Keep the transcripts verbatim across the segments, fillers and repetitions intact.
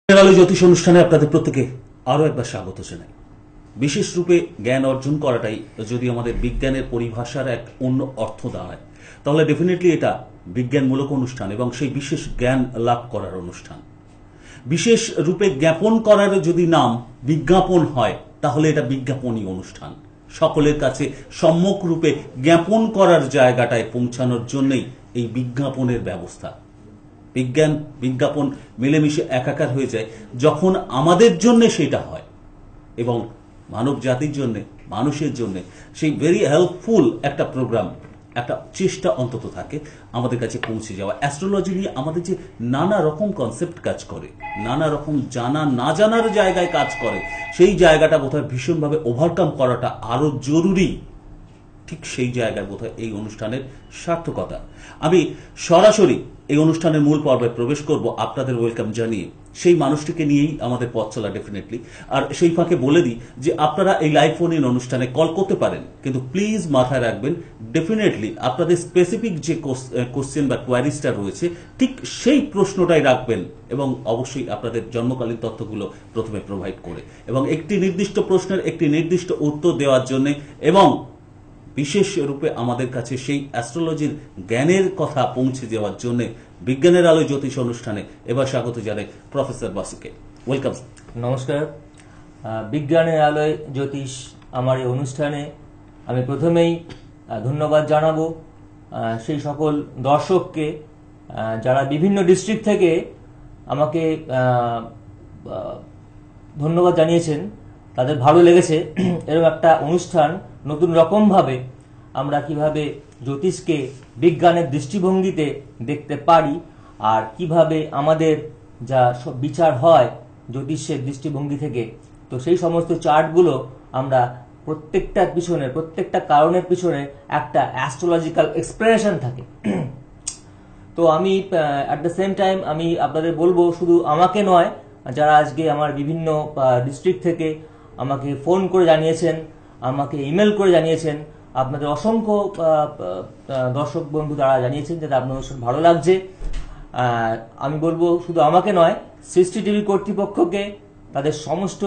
আলো জ্যোতিষ অনুষ্ঠানে আপনাদের প্রত্যেকে আরো একবার স্বাগত জানাই। বিশেষ রূপে জ্ঞান অর্জন করাটাই যদি আমাদের বিজ্ঞানের পরিভাষার এক অন্য অর্থ দাঁড়ায়, তাহলে ডেফিনেটলি এটা বিজ্ঞানমূলক অনুষ্ঠান এবং সেই বিশেষ জ্ঞান লাভ করার অনুষ্ঠান। বিশেষ রূপে জ্ঞাপন করার যদি নাম বিজ্ঞাপন হয়, তাহলে এটা বিজ্ঞাপনী অনুষ্ঠান। সকলের কাছে সম্যক রূপে জ্ঞাপন করার জায়গাটায় পৌঁছানোর জন্যই এই বিজ্ঞাপনের ব্যবস্থা। বিজ্ঞান বিজ্ঞাপন মিলেমিশে একাকার হয়ে যায় যখন আমাদের জন্য সেটা হয়, এবং মানব জাতির জন্য, মানুষের জন্য সেই ভেরি হেল্পফুল একটা প্রোগ্রাম, একটা চেষ্টা অন্তত থাকে আমাদের কাছে পৌঁছে যাওয়া। অ্যাস্ট্রোলজি নিয়ে আমাদের যে নানা রকম কনসেপ্ট কাজ করে, নানা রকম জানা না জানার জায়গায় কাজ করে, সেই জায়গাটা বোধহয় ভীষণভাবে ওভারকাম করাটা আরো জরুরি। ঠিক সেই জায়গায় বোধহয় এই অনুষ্ঠানের সার্থকতা। আমি সরাসরি এই অনুষ্ঠানের মূল পর্বে প্রবেশ করব আপনাদের ওয়েলকাম জানিয়ে। সেই মানুষটিকে নিয়েই আমাদের পথ চলা ডেফিনেটলি। আর সেই ফাঁকে বলে দিই যে আপনারা এই লাইভ ফোন ইন অনুষ্ঠানে কল করতে পারেন, কিন্তু প্লিজ মাথায় রাখবেন ডেফিনেটলি আপনাদের স্পেসিফিক যে কোশ্চেন বা কোয়ারিজটা রয়েছে ঠিক সেই প্রশ্নটাই রাখবেন, এবং অবশ্যই আপনাদের জন্মকালীন তথ্যগুলো প্রথমে প্রোভাইড করে এবং একটি নির্দিষ্ট প্রশ্নের একটি নির্দিষ্ট উত্তর দেওয়ার জন্য এবং বিশেষ রূপে আমাদের কাছে সেই অ্যাস্ট্রোলজির জ্ঞানের কথা পৌঁছে দেওয়ার জন্য বিজ্ঞানের আলো জ্যোতিষ অনুষ্ঠানে এবার স্বাগত জানাই প্রফেসর বাসুকে। ওয়েলকাম। নমস্কার। বিজ্ঞানের আলোয় জ্যোতিষ আমার এই অনুষ্ঠানে আমি প্রথমেই ধন্যবাদ জানাবো সেই সকল দর্শককে যারা বিভিন্ন ডিস্ট্রিক্ট থেকে আমাকে ধন্যবাদ জানিয়েছেন। তাদের ভালো লেগেছে এরকম একটা অনুষ্ঠান নতুন রকমভাবে আমরা কিভাবে জ্যোতিষকে বিজ্ঞানের দৃষ্টিভঙ্গিতে দেখতে পারি, আর কিভাবে আমাদের যা সব বিচার হয় জ্যোতিষের দৃষ্টিভঙ্গি থেকে, তো সেই সমস্ত চার্টগুলো আমরা প্রত্যেকটার পিছনে, প্রত্যেকটা কারণের পিছনে একটা অ্যাস্ট্রোলজিক্যাল এক্সপ্লেনেশন থাকে। তো আমি অ্যাট দ্য সেম টাইম আমি আপনাদের বলবো, শুধু আমাকে নয়, যারা আজকে আমার বিভিন্ন ডিস্ট্রিক্ট থেকে আমাকে ফোন করে জানিয়েছেন, আমাকে ইমেল করে জানিয়েছেন, আপনাদের অসংখ্য দর্শক বন্ধু তারা জানিয়েছেন যে আপনাদের ভালো লাগছে। আমি বলবো শুধু আমাকে নয়, সৃষ্টি টিভি কর্তৃপক্ষকে, তাদের সমস্ত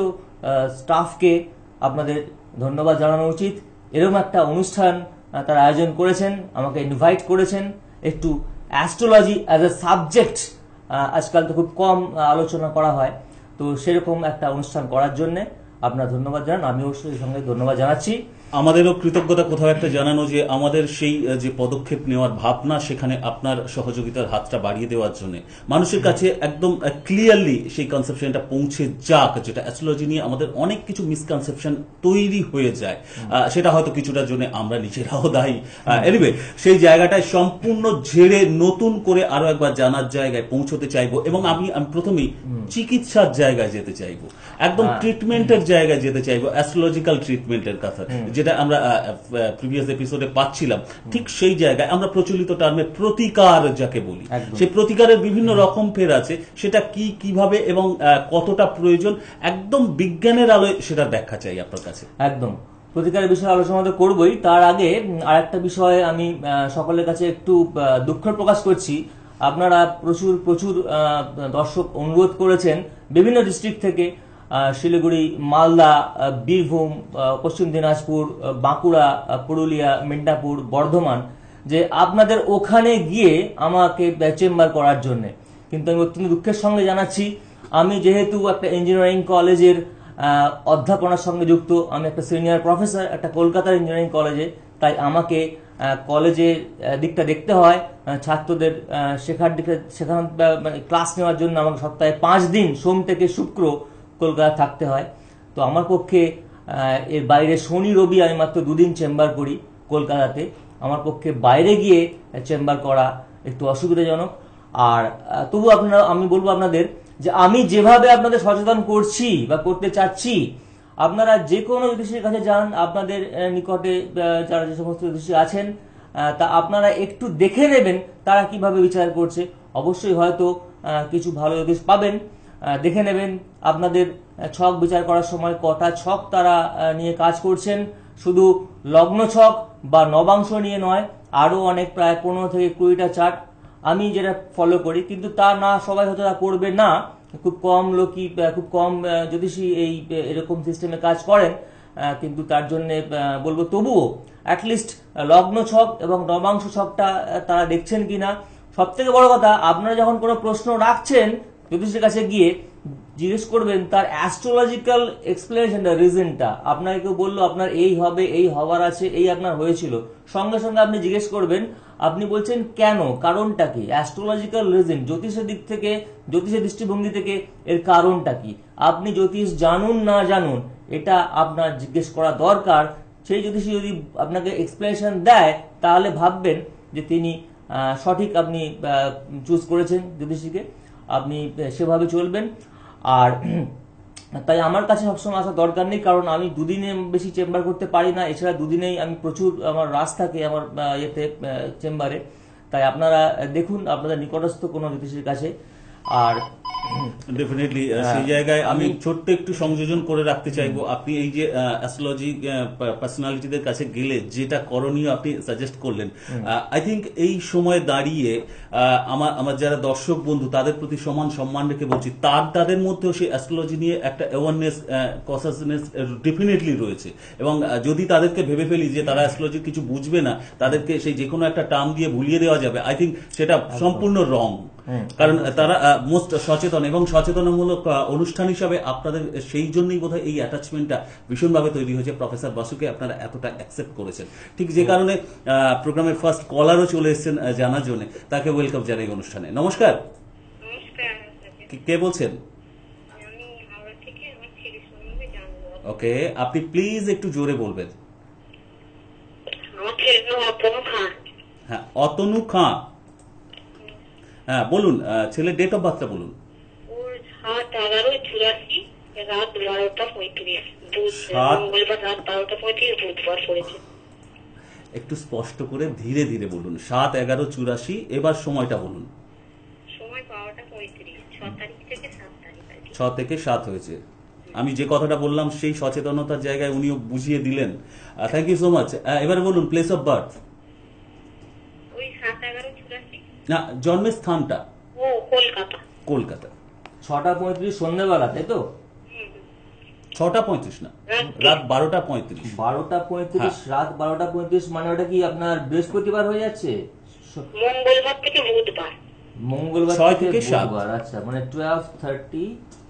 স্টাফকে আপনাদের ধন্যবাদ জানানো উচিত। এরকম একটা অনুষ্ঠান তারা আয়োজন করেছেন, আমাকে ইনভাইট করেছেন। একটু অ্যাস্ট্রোলজি অ্যাজ এ সাবজেক্ট আজকাল তো খুব কম আলোচনা করা হয়, তো সেরকম একটা অনুষ্ঠান করার জন্য আপনার ধন্যবাদ জানান। আমি অবশ্যই সঙ্গে ধন্যবাদ জানাচ্ছি। আমাদেরও কৃতজ্ঞতা কোথাও একটা জানানো যে আমাদের সেই যে পদক্ষেপ নেওয়ার ভাবনা, সেখানে আপনার সহযোগিতার হাতটা বাড়িয়ে দেওয়ার জন্য মানুষের কাছে একদম ক্লিয়ারলি সেই কনসেপশনটা পৌঁছে যাক, যেটা অ্যাস্ট্রোলজি নিয়ে আমাদের অনেক কিছু মিসকনসেপশন তৈরি হয়ে যায়, সেটা হয়তো কিছুটার জন্য আমরা নিজেরাও দায়ী। এনিওয়ে, সেই জায়গাটায় সম্পূর্ণ ঝেড়ে নতুন করে আরো একবার জানার জায়গায় পৌঁছতে চাইবো, এবং আমি আমি প্রথমেই চিকিৎসার জায়গায় যেতে চাইবো, একদম ট্রিটমেন্টের জায়গায় যেতে চাইবো, অ্যাস্ট্রোলজিক্যাল ট্রিটমেন্টের কথা যেটা আমরা প্রিভিয়াস এপিসোডে পাচ্ছিলাম। ঠিক সেই জায়গায় আমরা প্রচলিত টার্মে প্রতিকার যাকে বলি, সেই প্রতিকারের বিভিন্ন রকম ফের আছে, সেটা কি, কিভাবে এবং কতটা প্রয়োজন, একদম বিজ্ঞানের আলোয় সেটার ব্যাখ্যা চাই আপনার কাছে। একদম প্রতিকারের বিষয়ে আলোচনা তো করবোই, তার আগে আর একটা বিষয়ে আমি সকলের কাছে একটু দুঃখ প্রকাশ করছি। আপনারা প্রচুর প্রচুর দর্শক অনুরোধ করেছেন বিভিন্ন ডিস্ট্রিক্ট থেকে, শিলিগুড়ি, মালদা, বীরভূম, পশ্চিম দিনাজপুর, বাঁকুড়া, পুরুলিয়া, মিদনাপুর, বর্ধমান, যে আপনাদের ওখানে গিয়ে আমাকে চেম্বার করার জন্য। কিন্তু আমি অত্যন্ত দুঃখের সঙ্গে জানাচ্ছি, আমি যেহেতু একটা ইঞ্জিনিয়ারিং কলেজের অধ্যাপনার সঙ্গে যুক্ত, আমি একটা সিনিয়র প্রফেসর একটা কলকাতার ইঞ্জিনিয়ারিং কলেজে, তাই আমাকে কলেজের দিকটা দেখতে হয়, ছাত্রদের শেখার দিকে, শেখানো ক্লাস নেওয়ার জন্য আমাকে সপ্তাহে পাঁচ দিন সোম থেকে শুক্র কলকাতা থাকতে হয়। তো আমার পক্ষে এর বাইরে শনি রবি আমি মাত্র দুদিন চেম্বার করি কলকাতাতে, আমার পক্ষে বাইরে গিয়ে চেম্বার করা একটু অসুবিধাজনক। আর তবু আপনারা, আমি বলবো আপনাদের যে আমি যেভাবে আপনাদের সচেতন করছি বা করতে চাচ্ছি, আপনারা যে কোনো জ্যোতিষীর কাছে যান, আপনাদের নিকটে যারা যে সমস্ত জ্যোতিষী আছেন, তা আপনারা একটু দেখে নেবেন তারা কিভাবে বিচার করছে। অবশ্যই হয়তো কিছু ভালো জ্যোতিষ পাবেন, দেখে নেবেন আপনাদের ছক বিচার করার সময় কটা ছক তারা নিয়ে কাজ করছেন। শুধু লগ্ন ছক বা নবাংশ নিয়ে নয়, আরো অনেক প্রায় পনেরো থেকে কুড়িটা চার্ট আমি যেটা ফলো করি, কিন্তু তা না সবাই হয়তো তা করবে না। খুব কম লোকই আহ, খুব কম আহ, জ্যোতিষী এই আহ, এরকম সিস্টেমে কাজ করেন, আহ, কিন্তু তার জন্য বলবো তবুও অ্যাটলিস্ট লগ্ন ছক এবং নবাংশ ছকটা আহ, তারা দেখছেন কিনা। সব থেকে বড় কথা, আপনারা যখন কোনো প্রশ্ন রাখছেন জ্যোতিষের কাছে গিয়ে জিজ্ঞেস করবেন তার অ্যাস্ট্রোলজিক্যাল এক্সপ্লেনেশনটা, রিজনটা। আপনাকে কেউ বললো আপনার এই হবে, এই হওয়ার আছে, এই আপনার হয়েছিল, সঙ্গে সঙ্গে আপনি জিজ্ঞেস করবেন আপনি বলছেন কেন, কারণটা কি, অ্যাস্ট্রোলজিক্যাল রিজন, জ্যোতিষের দিক থেকে, জ্যোতিষের দৃষ্টিভঙ্গি থেকে এর কারণটা কি। আপনি জ্যোতিষ জানুন না জানুন, এটা আপনার জিজ্ঞেস করা দরকার। সেই জ্যোতিষী যদি আপনাকে এক্সপ্লেনেশন দেয় তাহলে ভাববেন যে তিনি আহ, সঠিক আপনি চুজ করেছেন জ্যোতিষীকে, আপনি আহ, সেভাবে চলবেন। আর তাই আমার কাছে সবসময় আসা দরকার নেই, কারণ আমি দুদিনে বেশি চেম্বার করতে পারি না। এছাড়া দুদিনেই আমি প্রচুর আমার রাশ থাকে আমার আহ, ইয়েতে চেম্বারে। তাই আপনারা দেখুন আপনাদের নিকটস্থ কোনো জ্যোতিষীর কাছে। আর ডেফিনেটলি সেই জায়গায় আমি ছোট্ট একটু সংযোজন করে রাখতে চাইবো, আপনি এই যে অ্যাস্ট্রোলজি পার্সোনালিটিদের কাছে গেলে যেটা করণীয় আপনি সাজেস্ট করলেন, আই থিঙ্ক এই সময় দাঁড়িয়ে আহ, আমার আমার যারা দর্শক বন্ধু তাদের প্রতি সমান সম্মান রেখে বলছি, তার তাদের মধ্যেও সেই অ্যাস্ট্রোলজি নিয়ে একটা অ্যাওয়ারনেস, কনসাসনেস ডেফিনেটলি রয়েছে। এবং আহ, যদি তাদেরকে ভেবে ফেলি যে তারা অ্যাস্ট্রোলজি কিছু বুঝবে না, তাদেরকে সেই যে কোনো একটা টার্ম দিয়ে ভুলিয়ে দেওয়া যাবে, আই থিঙ্ক সেটা সম্পূর্ণ রং। কারণ তারা মোস্ট সচেতন এবং সচেতনমূলক আহ, অনুষ্ঠান হিসাবে আপনাদের সেই জন্যই বোধহয় এই অ্যাটাচমেন্টটা ভীষণভাবে তৈরি হয়েছে। প্রফেসর বাসুকে আপনারা এতটা অ্যাকসেপ্ট করেছেন, ঠিক যে কারণে প্রোগ্রামের ফার্স্ট কলারও চলে এসেছেন আহ, জানার জন্য। তাকে ওয়েলকাম জানাই অনুষ্ঠানে। নমস্কার, নমস্কার। কে- কে বলছেন? আমি হাওড়া থেকে আমার ছেলের সম্বন্ধে জানবো। ওকে, আপনি প্লিজ একটু জোরে বলবেন। আমার ছেলের নাম অপর্ণ খান। হ্যাঁ, অতনু খাঁ। হ্যাঁ বলুন, আহ, ছেলের ডেট অফ বার্থটা বলুন। ওর সাত এগারো চুরাশি, রাত বারোটা পঁয়ত্রিশ, বুধ সাত- মঙ্গলবার রাত বারোটা পঁয়ত্রিশ, বুধবার পড়েছে। একটু স্পষ্ট করে ধীরে ধীরে বলুন। সাত এগারো চুরাশি, এবার সময়টা বলুন। সময় বারোটা পঁয়ত্রিশ, ছ তারিখ থেকে সাত তারিখ আর কি। ছ থেকে সাত হয়েছে। আমি যে কথাটা বললাম সেই সচেতনতার জায়গায় উনিও বুঝিয়ে দিলেন। Thank you so much. এবারে বলুন প্লেস অফ বার্থ, ওই সাত এগারো চুরাশি। না জন্মের স্থানটা। ও কলকাতা। কলকাতা। ছটা পঁয়ত্রিশ সন্ধ্যেবেলা, তাই তো? হুম, হুম। ছটা পঁয়ত্রিশ না, রাত রাত বারোটা পঁয়ত্রিশ। বারোটা পঁয়ত্রিশ, রাত বারোটা পঁয়ত্রিশ, মানে ওটা কি আপনার বৃহস্পতিবার হয়ে যাচ্ছে? স- মঙ্গলবার থেকে বুধবার। মঙ্গলবার ছয় থেকে থেকে সাত। বুধবার, আচ্ছা, মানে টুয়েলভ থার্টি,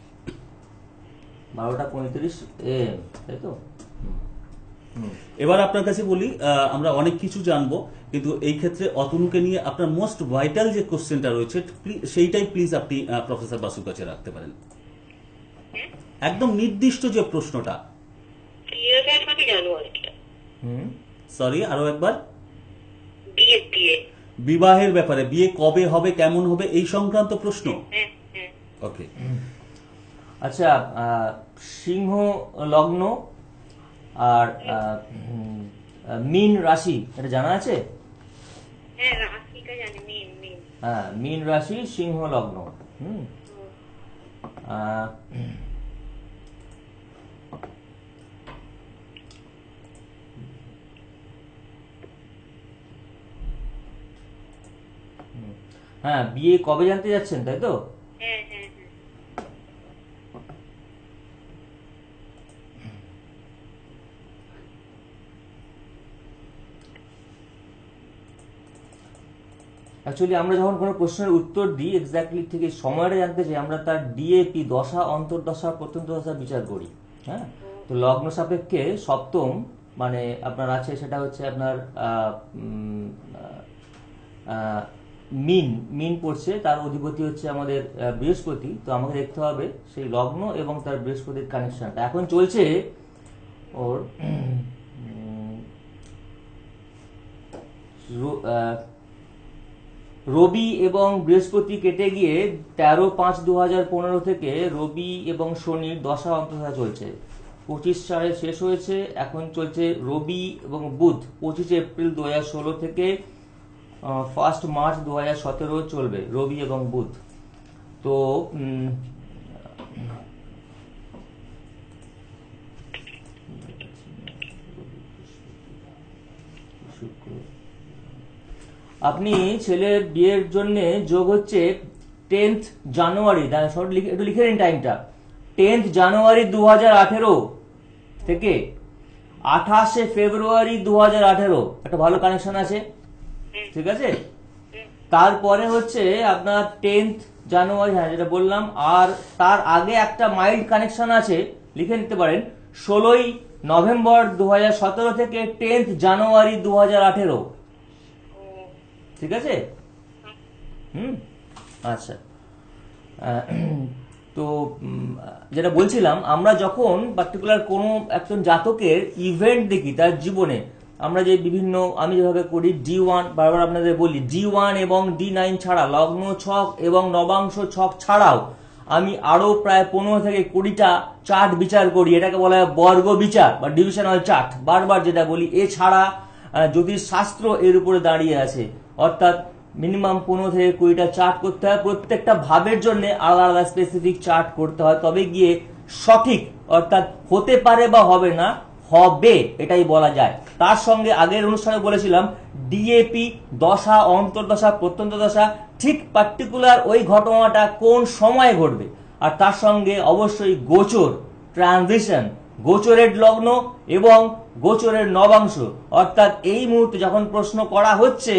বারোটা পঁয়ত্রিশ এম, তাই তো? হুম। হুম। এবার আপনার কাছে বলি, আহ, আমরা অনেক কিছু জানবো, কিন্তু এই ক্ষেত্রে অতনুকে নিয়ে আপনার মোস্ট ভাইটাল যে কোশ্চেনটা রয়েছে প্লি- সেইটাই প্লিজ আপনি প্রফেসর বাসুর কাছে রাখতে পারেন। হ্যাঁ, একদম নির্দিষ্ট যে প্রশ্নটা। বিয়ের ব্যাপারে জানবো আর কি। হুম। সরি, আরো একবার। বিয়ে বিয়ে। বিবাহের ব্যাপারে, বিয়ে কবে হবে, কেমন হবে, এই সংক্রান্ত প্রশ্ন। হ্যাঁ হ্যাঁ। ওকে, আচ্ছা, আহ, সিংহ লগ্ন আর আহ, উম, আহ, মীন রাশি, এটা জানা আছে? হ্যাঁ, রাশিটা জানি, মেন মেন। হ্যাঁ, মীন রাশি, সিংহ লগ্ন। হুম। আহ, হুম। হ্যাঁ, বিয়ে কবে জানতে যাচ্ছেন, তাই তো? হ্যাঁ হ্যাঁ হ্যাঁ। অ্যাকচুয়ালি আমরা যখন কোনো প্রশ্নের উত্তর দিই এক্স্যাক্টলি ঠিক এই সময়টা জানতে চাই, আমরা তার ডিএপি দশা, অন্তর্দশা, প্রত্যন্ত দশা বিচার করি। হ্যাঁ, তো লগ্ন সাপেক্ষে সপ্তম মানে আপনার আছে, সেটা হচ্ছে আপনার আহ, উম, আহ, মিন মিন পড়ছে, তার অধিপতি হচ্ছে আমাদের আহ, বৃহস্পতি। তো আমাকে দেখতে হবে সেই লগ্ন এবং তার বৃহস্পতির কানেকশনটা। এখন চলছে ওর উম, রো- আহ, রবি এবং বৃহস্পতি কেটে গিয়ে তেরো পাঁচ দু হাজার পনেরো থেকে রবি এবং শনির দশা অন্তর্দশা চলছে। পঁচিশ সালে শেষ হয়েছে, এখন চলছে রবি এবং বুধ। পঁচিশে এপ্রিল দু হাজার ষোলো থেকে ফার্স্ট মার্চ দু হাজার সতেরো চলবে রবি এবং বুধ। তো উম, আপনি ছেলের বিয়ের জন্য যোগ হচ্ছে টেন্থ জানুয়ারি, একটু লিখে নিন টাইমটা, টেন্থ জানুয়ারি দু হাজার আঠেরো থেকে আঠাশে ফেব্রুয়ারি দু হাজার আঠেরো একটা ভালো কানেকশন আছে, ঠিক আছে। তারপরে হচ্ছে আপনার টেন্থ জানুয়ারি, হ্যাঁ যেটা বললাম, আর তার আগে একটা মাইল্ড কানেকশন আছে, লিখে নিতে পারেন, ষোলোই নভেম্বর দু হাজার সতেরো থেকে টেন্থ জানুয়ারি দু হাজার আঠেরো, ঠিক আছে। হুম, আচ্ছা। আহ, তো উম, যেটা বলছিলাম, আমরা যখন পার্টিকুলার কোনো একজন জাতকের ইভেন্ট দেখি তার জীবনে, আমরা যে বিভিন্ন, আমি যেভাবে করি ডি ওয়ান, বারবার আপনাদের বলি ডি ওয়ান এবং ডি নাইন ছাড়া, লগ্ন ছক এবং নবাংশ ছক ছাড়াও আমি আরো প্রায় পনেরো থেকে কুড়িটা চার্ট বিচার করি, এটাকে বলা হয় বর্গ বিচার বা ডিভিশনাল চার্ট, বারবার যেটা বলি। এছাড়া জ্যোতিষ শাস্ত্র এর উপরে দাঁড়িয়ে আছে, অর্থাৎ মিনিমাম পনেরো থেকে কুড়িটা চার্ট করতে হয়, প্রত্যেকটা ভাবের জন্য আলাদা আলাদা স্পেসিফিক চার্ট করতে হয়, তবে গিয়ে সঠিক, অর্থাৎ হতে পারে বা হবে না, হবে এটাই বলা যায়। তার সঙ্গে আগের অনুষ্ঠানে বলেছিলাম ডিএপি দশা, অন্তর্দশা, প্রত্যন্ত দশা, ঠিক পার্টিকুলার ওই ঘটনাটা কোন সময় ঘটবে, আর তার সঙ্গে অবশ্যই গোচর, ট্রানজিশন, গোচরের লগ্ন এবং গোচরের নবাংশ, অর্থাৎ এই মুহূর্তে যখন প্রশ্ন করা হচ্ছে,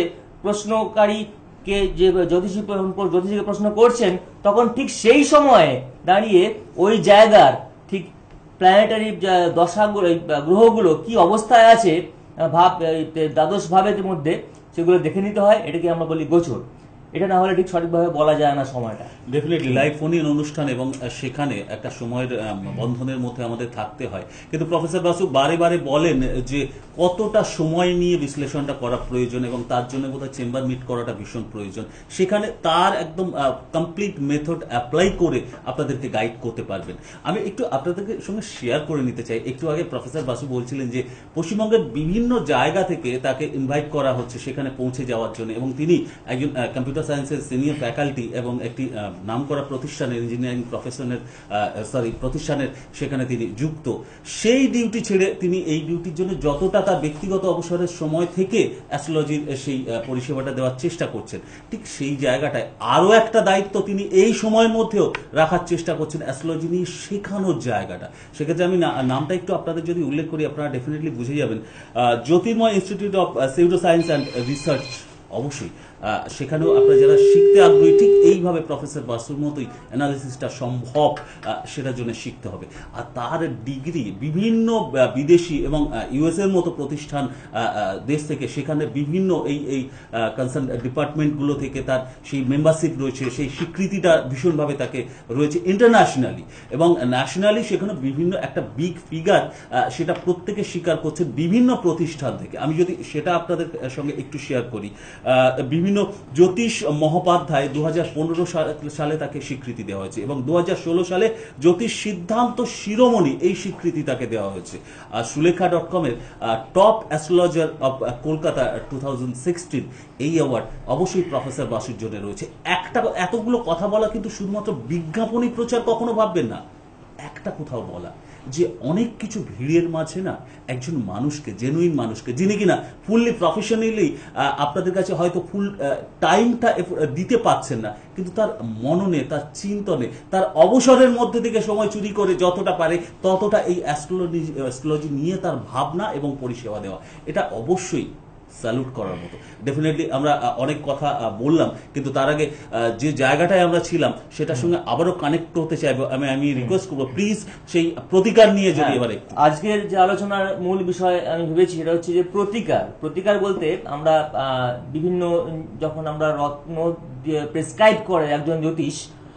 প্রশ্নকারীকে যে জ্যোতিষী জ্যোতিষীকে প্রশ্ন করছেন, তখন ঠিক সেই সময়ে দাঁড়িয়ে ওই জায়গার ঠিক প্ল্যানেটারি দশাগুলো, গ্রহগুলো কি অবস্থায় আছে ভাব, দ্বাদশ ভাবের মধ্যে, সেগুলো দেখে নিতে হয়, এটাকে আমরা বলি গোচর। এটা না হলে ঠিক সঠিকভাবে বলা যায় না সময়টা। ডেফিনেটলি লাইভ ফোন ইন অনুষ্ঠান এবং সেখানে একটা সময়ের বন্ধনের মধ্যে আমাদের থাকতে হয়, কিন্তু প্রফেসর বাসু বারে বারে বলেন যে কতটা সময় নিয়ে বিশ্লেষণটা করা প্রয়োজন এবং তার জন্য বোধহয় চেম্বার মিট করাটা ভীষণ প্রয়োজন। সেখানে তার একদম কমপ্লিট মেথড অ্যাপ্লাই করে আপনাদেরকে গাইড করতে পারবেন। আমি একটু আপনাদেরকে সঙ্গে শেয়ার করে নিতে চাই। একটু আগে প্রফেসর বাসু বলছিলেন যে পশ্চিমবঙ্গের বিভিন্ন জায়গা থেকে তাকে ইনভাইট করা হচ্ছে সেখানে পৌঁছে যাওয়ার জন্য, এবং তিনি একজন কম্পিউটার সায়েন্সের সিনিয়র ফ্যাকাল্টি এবং একটি নামকরা প্রতিষ্ঠানের ইঞ্জিনিয়ারিং প্রফেশনের সরি প্রতিষ্ঠানের সেখানে তিনি যুক্ত। সেই ডিউটি ছেড়ে তিনি এই ডিউটির জন্য যতটা তার ব্যক্তিগত অবসরের সময় থেকে অ্যাস্ট্রোলজির সেই পরিষেবাটা দেওয়ার চেষ্টা করছেন, ঠিক সেই জায়গাটায় আরো একটা দায়িত্ব তিনি এই সময়ের মধ্যেও রাখার চেষ্টা করছেন, অ্যাস্ট্রোলজি নিয়ে শেখানোর জায়গাটা। সেক্ষেত্রে আমি নামটা একটু আপনাদের যদি উল্লেখ করি, আপনারা ডেফিনেটলি বুঝে যাবেন। Jyotirmoy institute of pseudo science and research, অবশ্যই সেখানেও আপনারা যারা শিখতে আগ্রহী, ঠিক এইভাবে প্রফেসর বাসুর মতোই অ্যানালিসিসটা সম্ভব সেটার জন্য শিখতে হবে। আর তার ডিগ্রি বিভিন্ন বিদেশি এবং ইউএস এর মতো প্রতিষ্ঠান দেশ থেকে, সেখানে বিভিন্ন এই এই কনসার্ন ডিপার্টমেন্টগুলো থেকে তার সেই মেম্বারশিপ রয়েছে, সেই স্বীকৃতিটা ভীষণভাবে তাকে রয়েছে ইন্টারন্যাশনালি এবং ন্যাশনালি। সেখানে বিভিন্ন একটা বিগ ফিগার, সেটা প্রত্যেকে স্বীকার করছে বিভিন্ন প্রতিষ্ঠান থেকে। আমি যদি সেটা আপনাদের সঙ্গে একটু শেয়ার করি, বিভিন্ন জ্যোতিষ মহোপাধ্যায় দু হাজার পনেরো সালে তাকে স্বীকৃতি দেওয়া হয়েছে এবং দু হাজার ষোলো সালে জ্যোতিষ সিদ্ধান্ত শিরোমণি এই স্বীকৃতি তাকে দেওয়া হয়েছে। আর সুলেখা ডট কম এর top astrologer of Kolkata two thousand sixteen, এই অ্যাওয়ার্ড অবশ্যই প্রফেসর বাসুর জন্য রয়েছে। একটা এতগুলো কথা বলা কিন্তু শুধুমাত্র বিজ্ঞাপনী প্রচার কখনো ভাববেন না, একটা কোথাও বলা যে অনেক কিছু ভিড়ের মাঝে না একজন মানুষকে, জেনুইন মানুষকে, যিনি কিনা ফুললি প্রফেশনালি আপনাদের কাছে হয়তো ফুল টাইমটা দিতে পারছেন না, কিন্তু তার মননে, তার চিন্তনে, তার অবসরের মধ্যে থেকে সময় চুরি করে যতটা পারে ততটা এই অ্যাস্ট্রোলজি অ্যাস্ট্রোলজি নিয়ে তার ভাবনা এবং পরিষেবা দেওয়া, এটা অবশ্যই স্যালুট করার মতো। ডেফিনেটলি আমরা অনেক কথা বললাম, কিন্তু তার আগে যে জায়গাটায় আমরা ছিলাম সেটার সঙ্গে আবারও কানেক্ট হতে চাইবো। আমি আমি রিকোয়েস্ট করবো প্লিজ সেই প্রতিকার নিয়ে যদি এবারে। আজকের যে আলোচনার মূল বিষয় আমি ভেবেছি সেটা হচ্ছে যে প্রতিকার। প্রতিকার বলতে আমরা বিভিন্ন, যখন আমরা রত্ন প্রেসক্রাইব করে একজন জ্যোতিষ,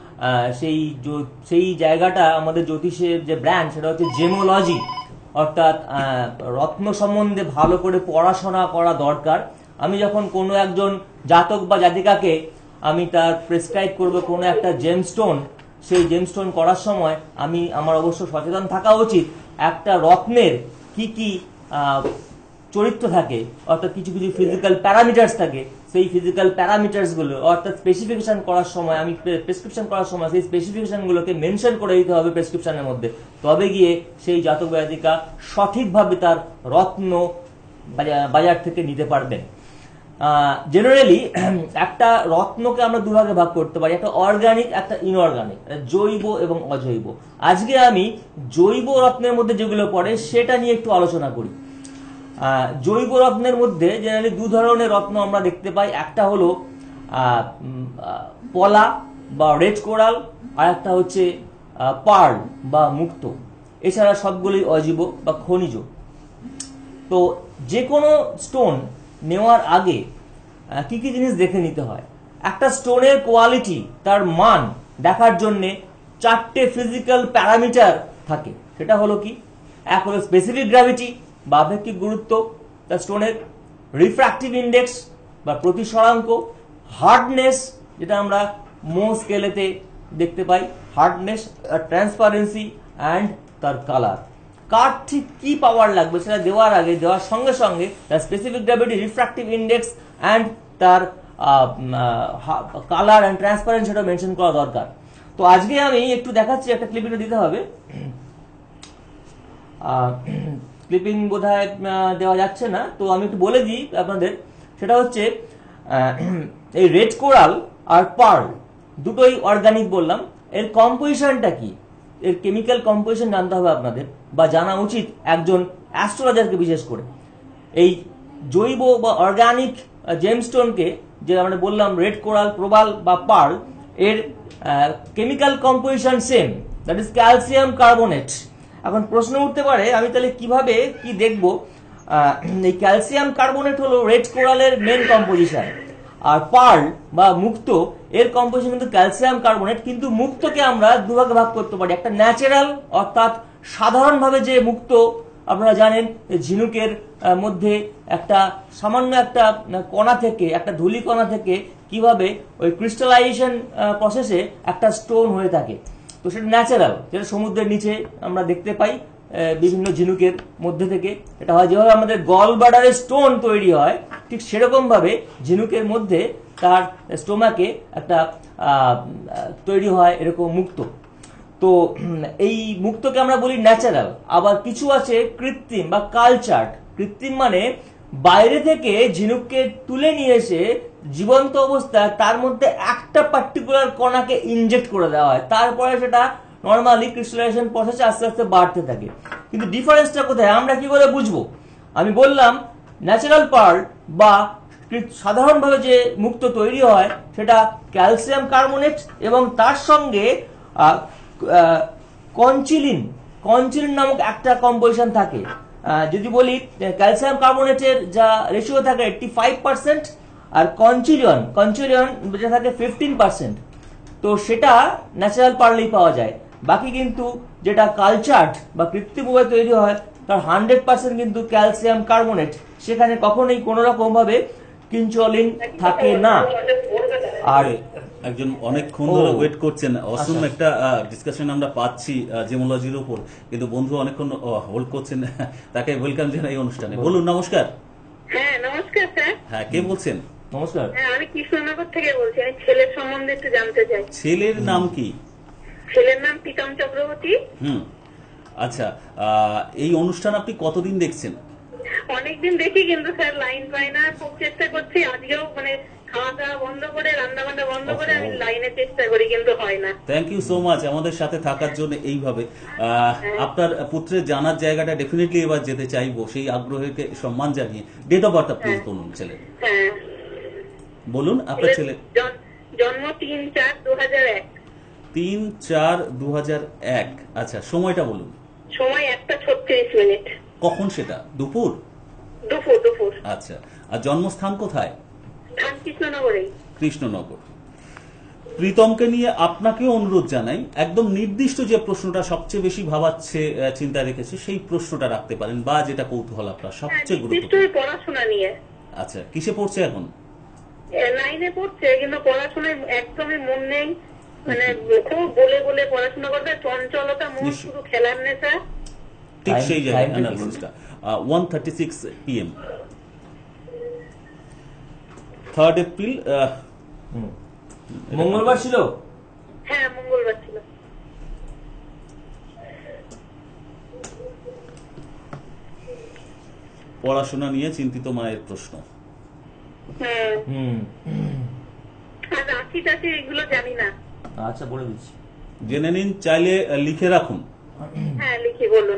সেই সেই জায়গাটা আমাদের জ্যোতিষের যে ব্র্যান্ড সেটা হচ্ছে জেমোলজি, অর্থাৎ রত্ন সম্বন্ধে ভালো করে পড়াশোনা করা দরকার। আমি যখন কোনো একজন জাতক বা জাতিকাকে আমি তার প্রেসক্রাইব করবো কোনো একটা জেমস্টোন, সেই জেমস্টোন করার সময় আমি আমার অবশ্য সচেতন থাকা উচিত একটা রত্নের কি কি চরিত্র থাকে, অর্থাৎ কিছু কিছু ফিজিক্যাল প্যারামিটার্স থাকে, সেই ফিজিক্যাল প্যারামিটার্স গুলো অর্থাৎ স্পেসিফিকেশন করার সময়, আমি প্রেসক্রিপশন করার সময় সেই স্পেসিফিকেশন গুলোকে মেনশন করে দিতে হবে প্রেসক্রিপশনের মধ্যে, তবে গিয়ে সেই জাতক জাতিকা সঠিকভাবে তার রত্ন বাজার থেকে নিতে পারবেন। জেনারেলি একটা রত্নকে আমরা দুভাগে ভাগ করতে পারি, একটা অর্গানিক, একটা ইনঅর্গানিক, জৈব এবং অজৈব। আজকে আমি জৈব রত্নের মধ্যে যেগুলো পড়ে সেটা নিয়ে একটু আলোচনা করি। আহ, জৈব রত্নের মধ্যে জেনারেলি দু ধরনের রত্ন আমরা দেখতে পাই, একটা হলো আহ, উম, আহ, পলা বা রেড কোরাল, আর একটা হচ্ছে পার্ল বা মুক্ত। এছাড়া সবগুলোই অজীব বা খনিজ। তো যে কোনো স্টোন নেওয়ার আগে আহ, কি কি জিনিস দেখে নিতে হয়। একটা স্টোনের কোয়ালিটি, তার মান দেখার জন্যে চারটে ফিজিক্যাল প্যারামিটার থাকে। সেটা হলো কি, এক হলো স্পেসিফিক গ্র্যাভিটি বা আপেক্ষিক গুরুত্ব, তার স্টোনের রিফ্র্যাক্টিভ ইন্ডেক্স বা প্রতিসরাঙ্ক, হার্ডনেস যেটা আমরা মো স্কেলেতে দেখতে পাই, হার্ডনেস, ট্রান্সপারেন্সি অ্যান্ড তার কালার। কার ঠিক কি পাওয়ার লাগবে সেটা দেওয়ার আগে, দেওয়ার সঙ্গে সঙ্গে তার specific gravity, refractive index and তার কালার অ্যান্ড ট্রান্সপারেন্সি সেটা মেনশন করা দরকার। তো আজকে আমি একটু দেখাচ্ছি, একটা ক্লিপিংটা দিতে হবে, ক্লিপিং বোধহয় দেওয়া যাচ্ছে না, তো আমি একটু বলে দিই আপনাদের। সেটা হচ্ছে এই রেড কোরাল আর পার্ল দুটোই অর্গানিক বললাম, এর কম্পোজিশনটা কি, এর কেমিক্যাল কম্পোজিশন জানতে হবে আপনাদের, বা জানা উচিত একজন অ্যাস্ট্রোলজারকে বিশেষ করে। এই জৈব বা অর্গানিক জেমস্টোনকে যে আমরা বললাম রেড কোরাল, প্রবাল বা পার্ল, এর chemical composition same, that is calcium carbonate. এখন প্রশ্ন উঠতে পারে, আমি তাহলে কিভাবে কি দেখবো? এই ক্যালসিয়াম কার্বনেট হলো রেড কোরালের মেন কম্পোজিশন, আর পার্ল বা মুক্ত এর কম্পোজিশন কিন্তু ক্যালসিয়াম কার্বনেট। কিন্তু মুক্তকে আমরা দুভাগে ভাগ করতে পারি, একটা ন্যাচারাল অর্থাৎ সাধারণভাবে যে মুক্ত আপনারা জানেন, ঝিনুকের মধ্যে একটা সামান্য একটা কণা থেকে, একটা ধূলি কণা থেকে কিভাবে ওই ক্রিস্টালাইজেশন প্রসেসে একটা স্টোন হয়ে থাকে, তো সেটা ন্যাচারাল, যেটা সমুদ্রের নিচে আমরা দেখতে পাই বিভিন্ন ঝিনুকের মধ্যে থেকে। এটা হয় যেভাবে আমাদের গল ব্লাডারে স্টোন তৈরি হয়, ঠিক সেরকম ভাবে ঝিনুকের মধ্যে তার স্টোমাকে একটা তৈরি হয় এরকম মুক্ত। তো এই মুক্তকে আমরা বলি ন্যাচারাল। আবার কিছু আছে কৃত্রিম বা কালচার্ড। কৃত্রিম মানে বাইরে থেকে ঝিনুককে তুলে নিয়ে এসে জীবন্ত অবস্থায় তার মধ্যে একটা পার্টিকুলার কণাকে ইনজেক্ট করে দেওয়া হয়, তারপরে সেটা নর্মালি ক্রিস্টালাইজেশন প্রসেসে আস্তে আস্তে বাড়তে থাকে। কিন্তু ডিফারেন্সটা কোথায়, আমরা কি করে বুঝবো? আমি বললাম ন্যাচারাল পার্ল বা সাধারণভাবে যে মুক্ত তৈরি হয় সেটা ক্যালসিয়াম কার্বনেট এবং তার সঙ্গে কনচিলিন কনচিলিন নামক একটা কম্পোজিশন থাকে। যদি বলি ক্যালসিয়াম কার্বনেটের যা রেশিও থাকে এইট্টি ফাইভ পার্সেন্ট, আর কনচিলিয়ন কনচিলিয়ন যেটা থাকে ফিফটিন পার্সেন্ট। তো সেটা ন্যাচারাল পার্লেই পাওয়া যায়। বাকি কিন্তু যেটা কালচার্ড বা কৃত্রিম উপায়ে তৈরি হয় তার হান্ড্রেড পার্সেন্ট কিন্তু ক্যালসিয়াম কার্বনেট, সেখানে কখনোই কোনো রকম ভাবে কিঞ্চলিন থাকে না। আর একজন অনেকক্ষণ ধরে ওয়েট করছেন, অসম একটা ডিসকাশন আমরা পাচ্ছি জিমোলজির উপর, কিন্তু বন্ধু অনেকক্ষণ হোল্ড করছেন, তাকে ওয়েলকাম জানাই এই অনুষ্ঠানে। বলুন। নমস্কার। হ্যাঁ নমস্কার স্যার। হ্যাঁ, কে বলছেন? নমস্কার। হ্যাঁ আমি কৃষ্ণনগর থেকে বলছি। আমি ছেলের সম্বন্ধে একটু জানতে চাই। ছেলের নাম কি? ছেলের নাম প্রীতম চক্রবর্তী। হুম, আচ্ছা। এই অনুষ্ঠান আপনি কতদিন দেখছেন? অনেকদিন দেখি, কিন্তু স্যার লাইন পাই না, খুব চেষ্টা করছি। আজকেও মানে খাওয়া দাওয়া বন্ধ করে, রান্না বান্না বন্ধ করে আমি লাইনে চেষ্টা করি, কিন্তু হয় না। থ্যাংক ইউ সো মাচ আমাদের সাথে থাকার জন্য। এইভাবে আপনার পুত্রের জানার জায়গাটা ডেফিনেটলি এবার যেতে চাইবো, সেই আগ্রহকে সম্মান জানিয়ে। ডেট অফ বার্থ প্লিজ বলুন ছেলে। হ্যাঁ বলুন আপনার ছেলে। জন্ম তিন চার দু হাজার এক। তিন চার দু হাজার এক। আচ্ছা, সময়টা বলুন। সময় একটা ছত্রিশ মিনিট। কখন সেটা? দুপুর? দুপুর দুপুর। আচ্ছা, আর জন্মস্থান কোথায়? কৃষ্ণনগরেই। কৃষ্ণনগর। প্রীতমকে নিয়ে আপনাকেও অনুরোধ জানাই, একদম নির্দিষ্ট যে প্রশ্নটা সবচেয়ে বেশি ভাবাচ্ছে, চিন্তায় রেখেছে, সেই প্রশ্নটা রাখতে পারেন, বা যেটা কৌতূহল আপনার সবচেয়ে গুরুত্বপূর্ণ। পড়াশোনা নিয়ে। আচ্ছা, কিসে পড়ছে এখন? নাইনে পড়ছে, কিন্তু পড়াশোনায় একদমই মন নেই। মানে খুব বলে বলে পড়াশোনা করবে, চঞ্চলতা, মন শুধু খেলার নেশা। ঠিক সেই জায়গায় অ্যানালিসিসটা। One thirty six PM, third April. মঙ্গলবার ছিল। হ্যাঁ মঙ্গলবার ছিল। পড়াশোনা নিয়ে চিন্তিত মায়ের প্রশ্ন। হুম হুম আর রাশি টাশি এগুলো জানি না। আচ্ছা বলে দিচ্ছি। জেনে নিন, চাইলে আহ, লিখে রাখুন। হ্যাঁ লিখি বলুন।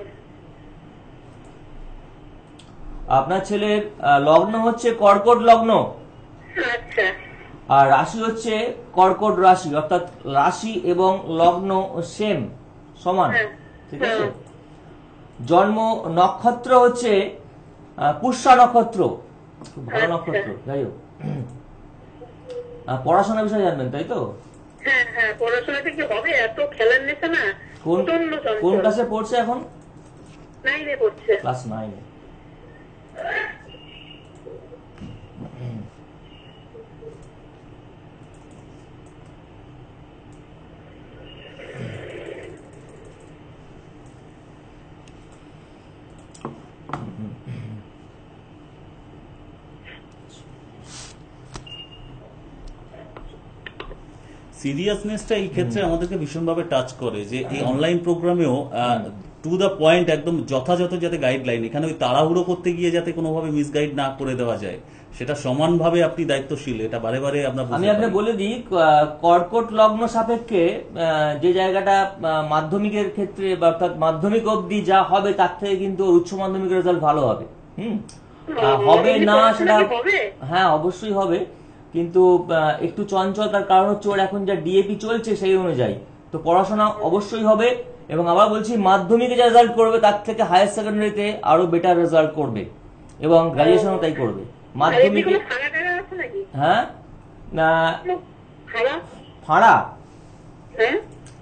আপনার ছেলের আহ, লগ্ন হচ্ছে কর্কট লগ্ন, আচ্ছা আর রাশি হচ্ছে কর্কট রাশি, অর্থাৎ রাশি এবং লগ্ন সেম, সমান, হ্যাঁ, ঠিক আছে। হ্যাঁ। জন্ম নক্ষত্র হচ্ছে আহ, পুষ্যা নক্ষত্র, খুব ভালো আচ্ছা। নক্ষত্র। যাই হোক, আহ, পড়াশোনার বিষয়ে জানবেন তাই তো? হ্যাঁ হ্যাঁ পড়াশোনা থেকে হবে, এত খেলার নেশা না, কোন প্রচন্ড কোন চঞ্চল। ক্লাসে পড়ছে এখন? নাইনে পড়ছে। ক্লাস নাইনে। সিরিয়াসনেসটা এই ক্ষেত্রে আমাদেরকে ভীষণভাবে টাচ করে, যে এই অনলাইন প্রোগ্রামেও টু দ্য পয়েন্ট, একদম যথাযথ যাতে গাইডলাইন, এখানে ওই তাড়াহুড়ো করতে গিয়ে যাতে কোনোভাবে মিসগাইড না করে দেওয়া যায়, সেটা সমানভাবে আপনি দায়িত্বশীল, এটা বারে বারে আপনার বুঝতে আমি আপনাকে পারি। বলে দিই, আহ, কর্কট লগ্ন সাপেক্ষে আহ, যে জায়গাটা আহ, মাধ্যমিকের ক্ষেত্রে বা অর্থাৎ মাধ্যমিক অবধি যা হবে তার থেকে কিন্তু ওর উচ্চ মাধ্যমিকের রেজাল্ট ভালো হবে। হুম আহ, হবে এমনি না পড়াশোনা সেটা, কি হবে? হ্যাঁ অবশ্যই হবে, কিন্তু আহ, একটু চঞ্চল, তার কারণ হচ্ছে ওর এখন যা ডিএপি চলছে সেই অনুযায়ী, তো পড়াশোনা অবশ্যই হবে। এবং আবার বলছি, মাধ্যমিকে যা রেজাল্ট করবে তার থেকে হায়ার সেকেন্ডারিতে আরো বেটার রেজাল্ট করবে, এবং গ্রাজুয়েশনও তাই করবে। আর এমনি মাধ্যমিকে কোনো ফাঁড়া টাড়া আছে নাকি? হ্যাঁ না কোনো ফাঁড়া? ফাঁড়া, হ্যাঁ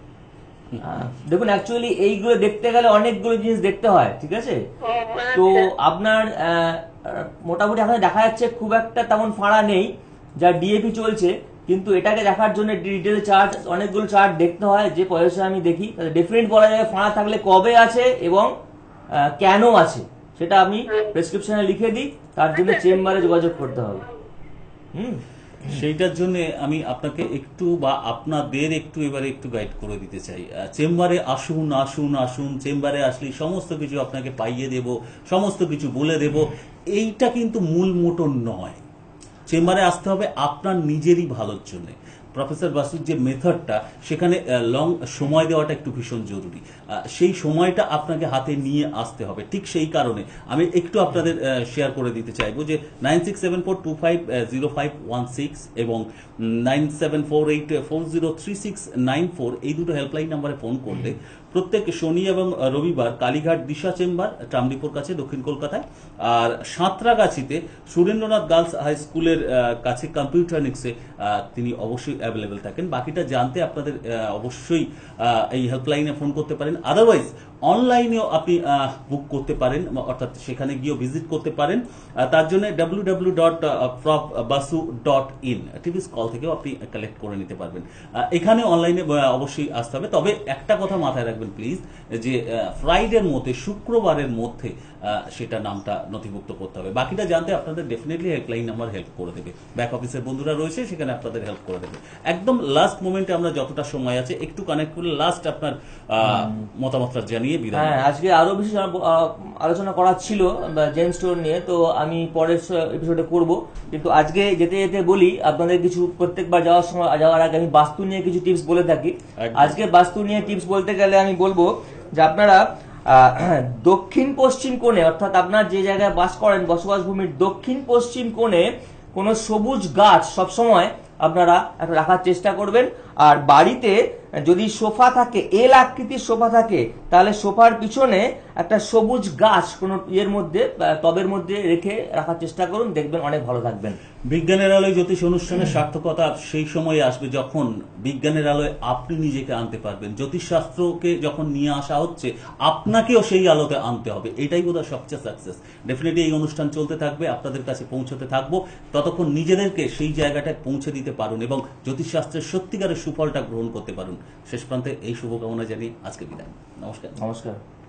আহ, দেখুন অ্যাকচুয়ালি এইগুলো দেখতে গেলে অনেকগুলো জিনিস দেখতে হয়, ঠিক আছে। ও, তো আচ্ছা। আপনার আহ, আহ, মোটামুটি এখন দেখা যাচ্ছে খুব একটা তেমন ফাঁড়া নেই, যা ডিএপি চলছে, কিন্তু এটাকে দেখার জন্য ডিটেল চার্ট, অনেকগুলো চার্ট দেখতে হয়, যে পয়সা আমি দেখি ডিফারেন্ট বলা যায় ফাঁড়া থাকলে কবে আছে এবং আহ, কেন আছে, সেটা আমি প্রেসক্রিপশনে লিখে দিই, তার জন্য চেম্বারে যোগাযোগ করতে হবে। হুম সেইটার জন্য আমি আপনাকে একটু বা আপনাদের একটু এবারে একটু গাইড করে দিতে চাই। আহ, চেম্বারে আসুন আসুন আসুন, চেম্বারে আসলে সমস্ত কিছু আপনাকে পাইয়ে দেব, সমস্ত কিছু বলে দেব, এইটা কিন্তু মূল মোটর নয়। চেম্বারে আসতে হবে আপনার নিজেরই ভালোর জন্য। প্রফেসর বাসুর যে মেথডটা, সেখানে লং সময় দেওয়াটা একটু ভীষণ জরুরি, আহ, সেই সময়টা আপনাকে হাতে নিয়ে আসতে হবে। ঠিক সেই কারণে আমি একটু আপনাদের শেয়ার করে দিতে চাইবো যে nine six seven four two five zero five one six এবং nine seven four eight four zero three six nine four এই দুটো হেল্পলাইন নাম্বারে ফোন করলে প্রত্যেক শনি এবং রবিবার কালীঘাট দিশা চেম্বার, ট্রামডিপোর কাছে, দক্ষিণ কলকাতায়, আর সাঁতরাগাছিতে সুরেন্দ্রনাথ গার্লস হাই স্কুলের আহ, কাছে কম্পিউটারনিক্সে আহ, তিনি অবশ্যই অ্যাভেলেবেল থাকেন। বাকিটা জানতে আপনাদের আহ, অবশ্যই আহ, এই হেল্পলাইনে ফোন করতে পারেন। আদারওয়াইজ অনলাইনেও আপনি বুক করতে পারেন, অর্থাৎ সেখানে গিয়েও ভিজিট করতে পারেন। আহ, তার জন্য W W dot prof Basu dot in টিভিস কল থেকেও আপনি কালেক্ট করে নিতে পারবেন। আহ, এখানে অনলাইনে অবশ্যই আসতে হবে। তবে একটা কথা মাথায় রাখবেন প্লিজ, যে ফ্রাইডের মধ্যে, শুক্রবারের মধ্যে আহ, সেটা নামটা নথিভুক্ত করতে হবে। বাকিটা জানতে আপনাদের ডেফিনেটলি হেল্পলাইন নাম্বার হেল্প করে দেবে, ব্যাক অফিসের বন্ধুরা রয়েছে সেখানে আপনাদের হেল্প করে দেবে। একদম লাস্ট মোমেন্টে আমরা যতটা সময় আছে একটু কানেক্ট করে লাস্ট আপনার আহ, মতামতটা জানিয়ে বিদায় হ্যাঁ, নেব। আজকে আরো বেশি আহ, আলোচনা করার ছিল জেম স্টোর নিয়ে, তো আমি পরের এপিসোডে করব, কিন্তু আজকে যেতে যেতে বলি আপনাদের কিছু, প্রত্যেকবার যাওয়ার সময় যাওয়ার আগে আমি বাস্তু নিয়ে কিছু টিপস বলে থাকি। একদম। আজকে বাস্তু নিয়ে টিপস বলতে গেলে আমি বলবো যে আপনারা আহ, দক্ষিণ পশ্চিম কোণে, অর্থাৎ আপনার যে জায়গায় বাস করেন বসবাস ভূমির দক্ষিণ পশ্চিম কোণে কোনো সবুজ গাছ সবসময় আপনারা একটা রাখার চেষ্টা করবেন। আর বাড়িতে যদি সোফা থাকে, এল আকৃতির সোফা থাকে, তাহলে সোফার পিছনে একটা সবুজ গাছ কোনো ইয়ের মধ্যে, টবের মধ্যে রেখে রাখার চেষ্টা করুন, দেখবেন অনেক ভালো থাকবেন। বিজ্ঞানের আলোয় জ্যোতিষ অনুষ্ঠানের সার্থকতা সেই সময় আসবে যখন বিজ্ঞানের আলোয় আপনি নিজেকে আনতে পারবেন। জ্যোতিষশাস্ত্রকে যখন নিয়ে আসা হচ্ছে, আপনাকেও সেই আলোতে আনতে হবে, এটাই বোধহয় সবচেয়ে সাকসেস। ডেফিনেটলি এই অনুষ্ঠান চলতে থাকবে, আপনাদের কাছে পৌঁছতে থাকবো, ততক্ষণ নিজেদেরকে সেই জায়গাটায় পৌঁছে দিতে পারুন এবং জ্যোতিষশাস্ত্রের সত্যিকারের সুফলটা গ্রহণ করতে পারুন। শেষ প্রান্তে এই শুভকামনা জানিয়ে আজকে বিদায়। নমস্কার। নমস্কার।